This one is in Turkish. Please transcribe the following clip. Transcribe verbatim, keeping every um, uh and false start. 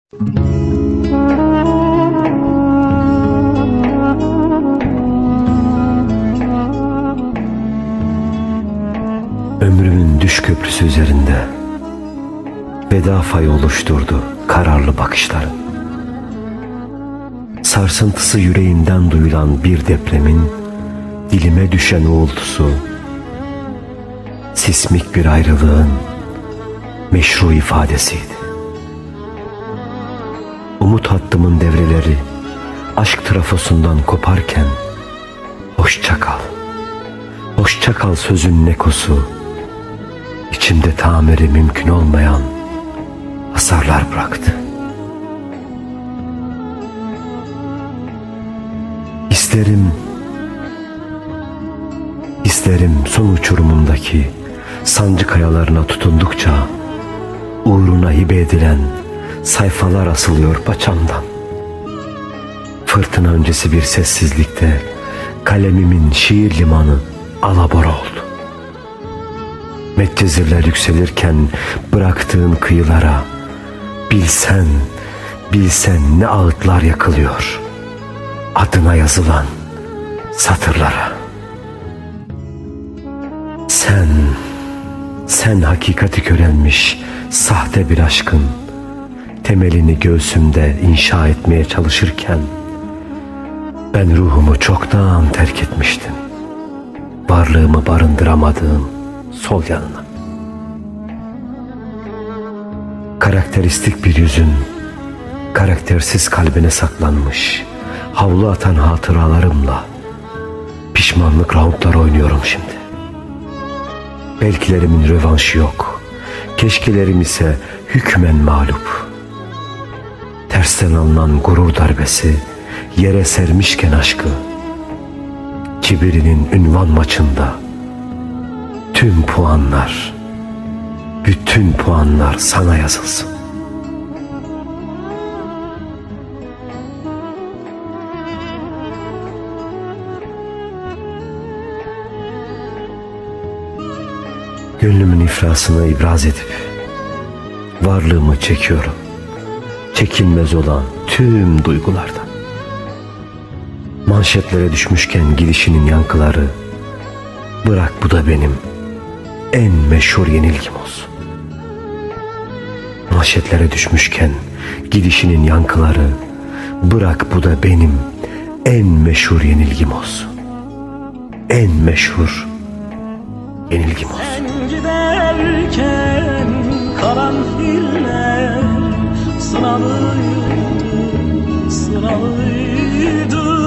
Ömrümün düş köprüsü üzerinde veda fayı oluşturdu kararlı bakışların. Sarsıntısı yüreğimden duyulan bir depremin dilime düşen uğultusu, sismik bir ayrılığın meşru ifadesiydi. Umut hattımın devreleri aşk trafosundan koparken hoşça kal, hoşça kal sözünün ekosu içimde tamiri mümkün olmayan hasarlar bıraktı. İsterim, isterim son uçurumundaki sancı kayalarına tutundukça uğruna hibe edilen sayfalar asılıyor paçamdan. Fırtına öncesi bir sessizlikte kalemimin şiir limanı alabora oldu. Medcezirler yükselirken bıraktığın kıyılara bilsen, bilsen ne ağıtlar yakılıyor adına yazılan satırlara. Sen, sen hakikati körelmiş sahte bir aşkın temelini göğsümde inşa etmeye çalışırken ben ruhumu çoktan terk etmiştim. Varlığımı barındıramadığım sol yanına. Karakteristik bir yüzün karaktersiz kalbine saklanmış havlu atan hatıralarımla pişmanlık roundları oynuyorum şimdi. Belkilerimin rövanşı yok, keşkelerim ise hükmen mağlup. Tersten alınan gurur darbesi yere sermişken aşkı, kibirinin ünvan maçında tüm puanlar, bütün puanlar sana yazılsın. Gönlümün iflasını ibraz edip varlığımı çekiyorum çekilmez olan tüm duygulardan. Manşetlere düşmüşken gidişinin yankıları, bırak bu da benim en meşhur yenilgim olsun. Manşetlere düşmüşken gidişinin yankıları, bırak bu da benim en meşhur yenilgim olsun. En meşhur yenilgim olsun. Sen giderken karanfiller sınavıydı, sınavıydı.